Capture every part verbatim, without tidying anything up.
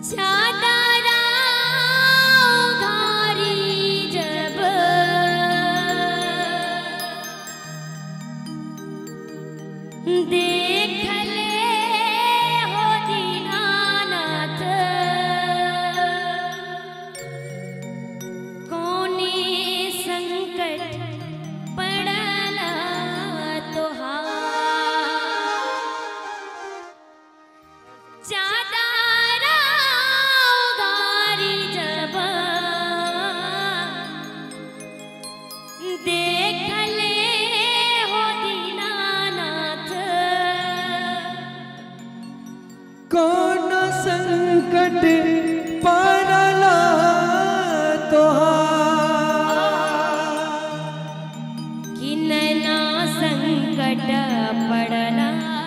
चादरा उघारी जब देख ले हो दीनानाथ कोने संकट पड़ला तोहार चादरा उघारी जब देख ले हो दीनानाथ कौन संकट पड़ला तोहार कि नैना संकट पड़ला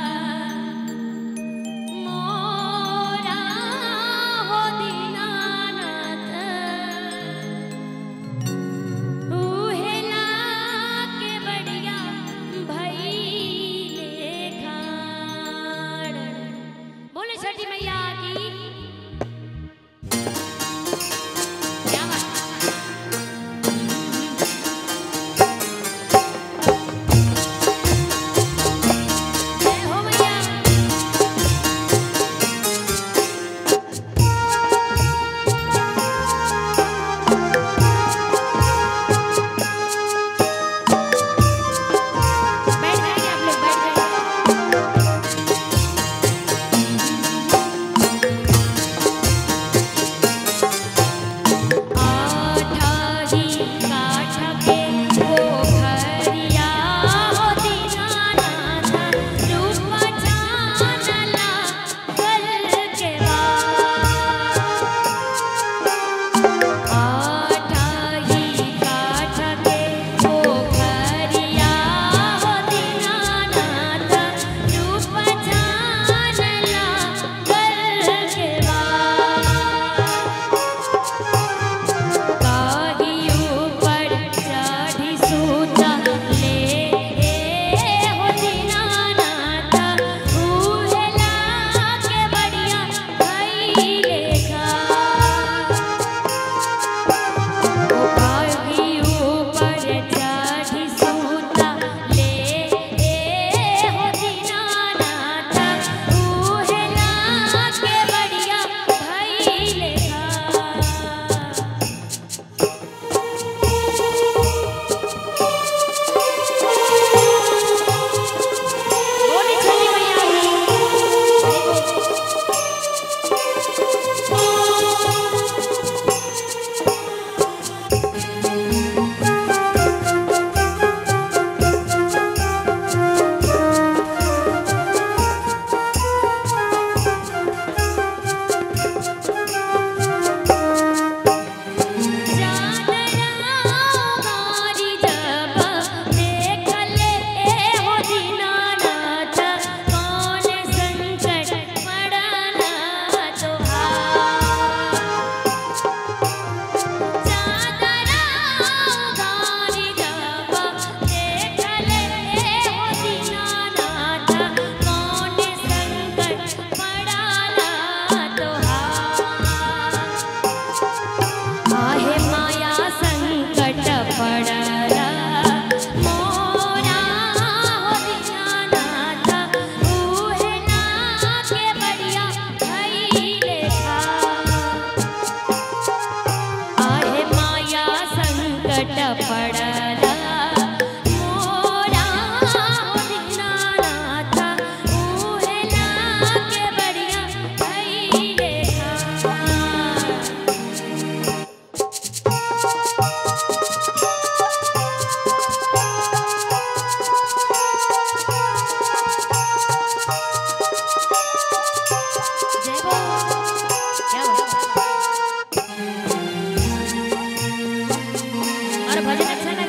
मोरा हो दीनानाथ उहेला के बढ़िया भइले खाड़। बोले छठी मैया की क्या बात। जय हो मैया। बैठ जाइए आप लोग, बैठ जाइए। आठाही काठ के पोखरिया हो दीनानाथ रूप जानला कल के आठाही काठ के पोखरिया हो दीनानाथ रूप जानला कल के कागी ऊपर चढ़ी सूता ले हो दीनानाथ उहेला के बढ़िया भइले खाड़। कागी ऊपर चढ़ी सूता ले हो दीनानाथ उहेला के बढ़िया भइले खाड़। बोले छठी मैया की चादरा उघारी जब देख ले हो दीनानाथ कौन संकट पड़ला तोहार। चादरा उघारी जब देख ले हो दीनानाथ कौन संकट पड़ला तोहार। आहे माया संकट पड़ला मोरा हो दीनानाथ उहेला के बढ़िया भइले खाड़। आहे माया संकट पड़ला मोरा हो दीनानाथ उहेला के बढ़िया भइले खाड़। जय हो। क्या बात। और भजन अच्छा लगा।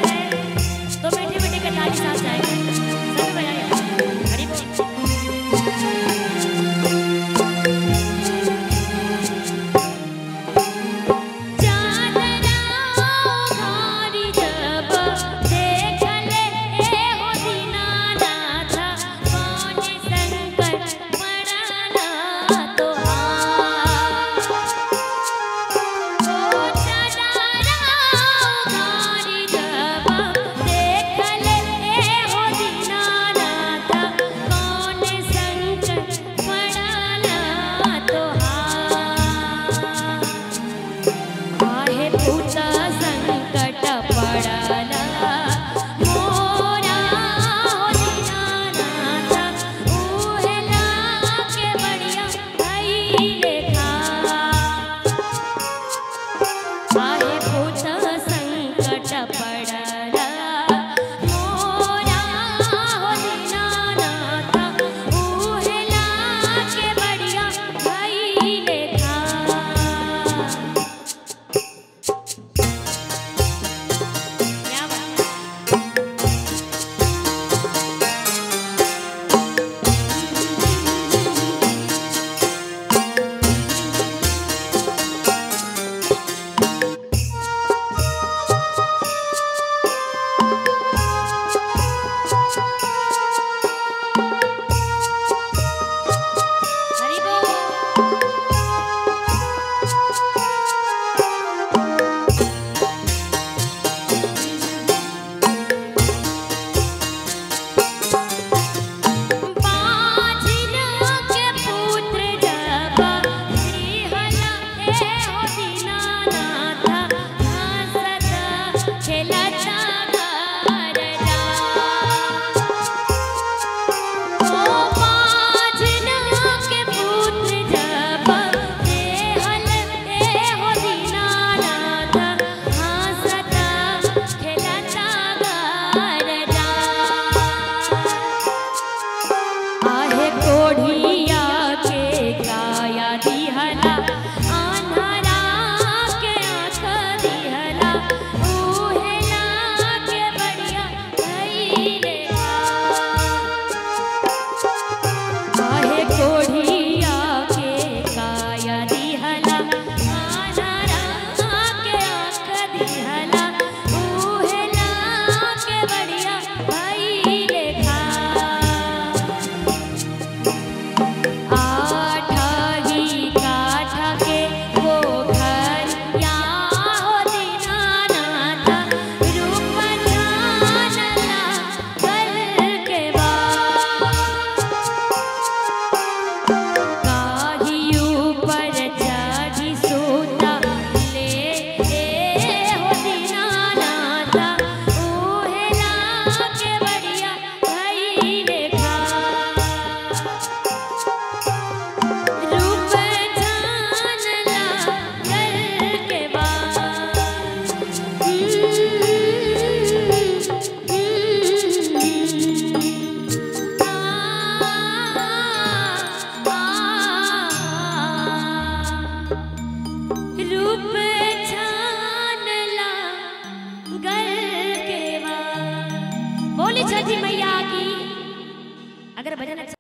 छठी मैया की। अगर भजन अच्छा